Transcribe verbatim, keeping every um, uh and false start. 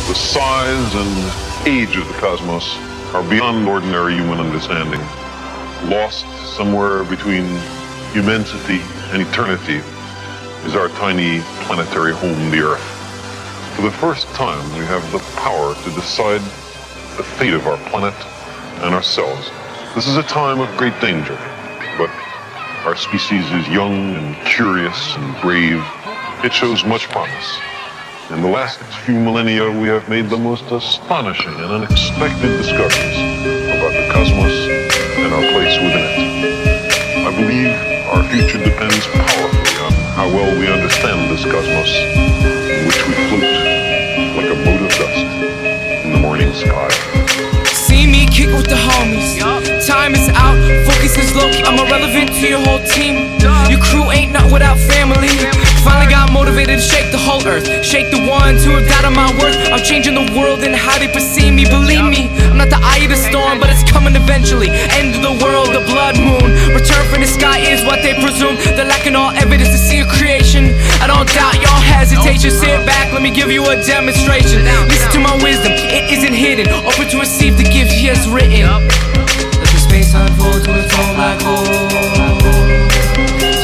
The size and age of the cosmos are beyond ordinary human understanding. Lost somewhere between immensity and eternity is our tiny planetary home, the Earth. For the first time, we have the power to decide the fate of our planet and ourselves. This is a time of great danger, but our species is young and curious and brave. It shows much promise. In the last few millennia, we have made the most astonishing and unexpected discoveries about the cosmos and our place within it. I believe our future depends powerfully on how well we understand this cosmos in which we float like a mote of dust in the morning sky. See me kick with the homies. Time is out, focus is low. I'm irrelevant to your whole team. Your crew ain't not without family. Finally got motivated to shake the whole earth, shake the ones who have doubted my worth. I'm changing the world and how they perceive me. Believe me, I'm not the eye of the storm, but it's coming eventually. End of the world, the blood moon. Return from the sky is what they presume. They're lacking all evidence to see a creation. I don't doubt your hesitation. Sit back, let me give you a demonstration. Listen to my wisdom, it isn't hidden. Open to receive the gift he has written. Let the space unfold to its own black hole.